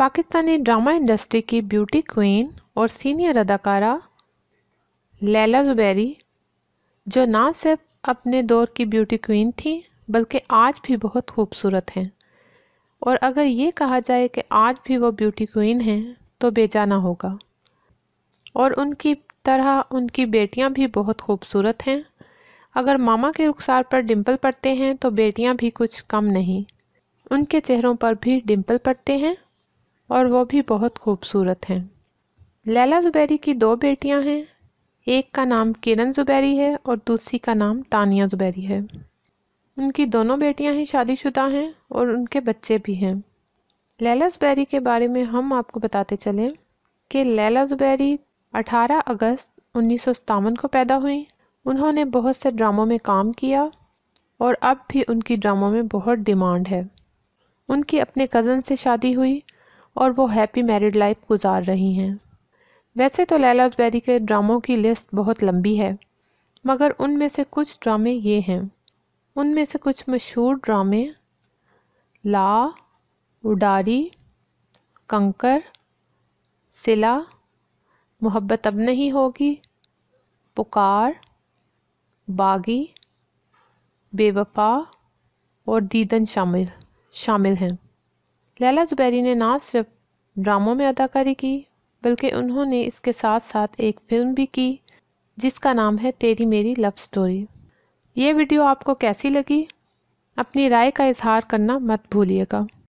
Pakistani drama industry की beauty queen और senior अदाकारा लैला ज़ुबैरी, जो ना सिर्फ अपने दौर की ब्यूटी क्वीन थी बल्कि आज भी बहुत खूबसूरत हैं। और अगर ये कहा जाए कि आज भी वो ब्यूटी क्वीन हैं तो बेजाना होगा। और उनकी तरह उनकी बेटियां भी बहुत खूबसूरत हैं। अगर मामा के रुखसार पर डिंपल पड़ते हैं तो बेटियां भी कुछ कम नहीं। उनके चेहरों पर भी डिंपल पड़ते हैं और वो भी बहुत खूबसूरत हैं। लैला ज़ुबैरी की 2 बेटियां हैं। एक का नाम किरण ज़ुबैरी है और दूसरी का नाम तानिया ज़ुबैरी है। उनकी दोनों बेटियां ही शादीशुदा हैं और उनके बच्चे भी हैं। लैला ज़ुबैरी के बारे में हम आपको बताते चलें कि लैला ज़ुबैरी 18 अगस्त 1957 को पैदा हुई। उन्होंने बहुत से ड्रामों में काम किया और अब भी उनकी ड्रामों में बहुत डिमांड है। उनकी अपने कज़न से शादी हुई और वो हैप्पी मैरिड लाइफ गुजार रही हैं। वैसे तो लैला ज़ुबैरी के ड्रामों की लिस्ट बहुत लंबी है, मगर उनमें से कुछ ड्रामे ये हैं। उनमें से कुछ मशहूर ड्रामे ला, उडारी, कंकर, सिला, मोहब्बत अब नहीं होगी, पुकार, बागी, बेवफा और दीदन शामिल हैं। लैला ज़ुबैरी ने ना सिर्फ ड्रामों में अदाकारी की बल्कि उन्होंने इसके साथ साथ एक फ़िल्म भी की जिसका नाम है तेरी मेरी लव स्टोरी। ये वीडियो आपको कैसी लगी? अपनी राय का इजहार करना मत भूलिएगा।